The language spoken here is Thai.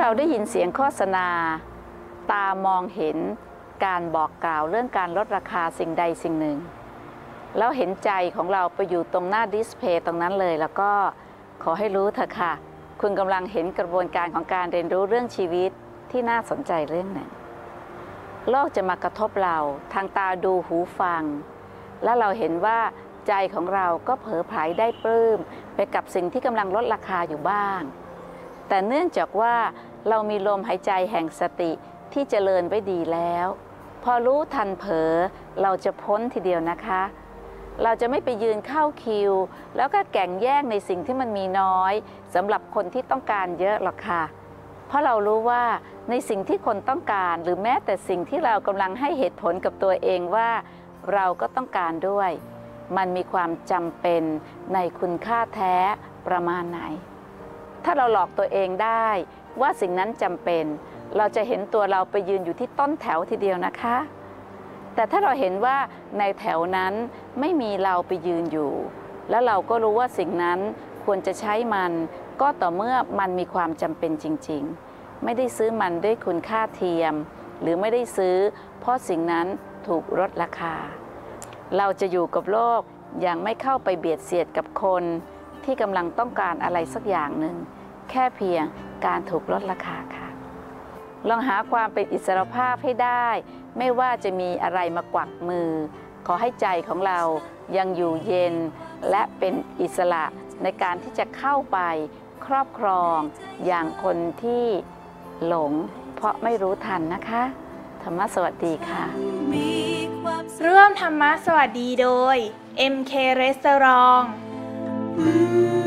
เราได้ยินเสียงโฆษณาตามองเห็นการบอกกล่าวเรื่องการลดราคาสิ่งใดสิ่งหนึ่งแล้วเห็นใจของเราไปอยู่ตรงหน้าดิสเพย์ตรงนั้นเลยแล้วก็ขอให้รู้เถอะค่ะคุณกำลังเห็นกระบวนการของการเรียนรู้เรื่องชีวิตที่น่าสนใจเรื่องหนึ่งโลกจะมากระทบเราทางตาดูหูฟังและเราเห็นว่าใจของเราก็เผลอไผลได้ปลื้มไปกับสิ่งที่กำลังลดราคาอยู่บ้างแต่เนื่องจากว่าเรามีลมหายใจแห่งสติที่เจริญไว้ดีแล้วพอรู้ทันเผลอเราจะพ้นทีเดียวนะคะเราจะไม่ไปยืนเข้าคิวแล้วก็แข่งแย่งในสิ่งที่มันมีน้อยสำหรับคนที่ต้องการเยอะหรอกค่ะเพราะเรารู้ว่าในสิ่งที่คนต้องการหรือแม้แต่สิ่งที่เรากำลังให้เหตุผลกับตัวเองว่าเราก็ต้องการด้วยมันมีความจำเป็นในคุณค่าแท้ประมาณไหนถ้าเราหลอกตัวเองได้ว่าสิ่งนั้นจำเป็นเราจะเห็นตัวเราไปยืนอยู่ที่ต้นแถวทีเดียวนะคะแต่ถ้าเราเห็นว่าในแถวนั้นไม่มีเราไปยืนอยู่แล้วเราก็รู้ว่าสิ่งนั้นควรจะใช้มันก็ต่อเมื่อมันมีความจำเป็นจริงๆไม่ได้ซื้อมันด้วยคุณค่าเทียมหรือไม่ได้ซื้อเพราะสิ่งนั้นถูกลดราคาเราจะอยู่กับโลกอย่างไม่เข้าไปเบียดเสียดกับคนที่กำลังต้องการอะไรสักอย่างหนึ่งแค่เพียงการถูกลดราคาค่ะลองหาความเป็นอิสรภาพให้ได้ไม่ว่าจะมีอะไรมากวักมือขอให้ใจของเรายังอยู่เย็นและเป็นอิสระในการที่จะเข้าไปครอบครองอย่างคนที่หลงเพราะไม่รู้ทันนะคะธรรมะสวัสดีค่ะร่วมธรรมะสวัสดีโดย MK Restaurant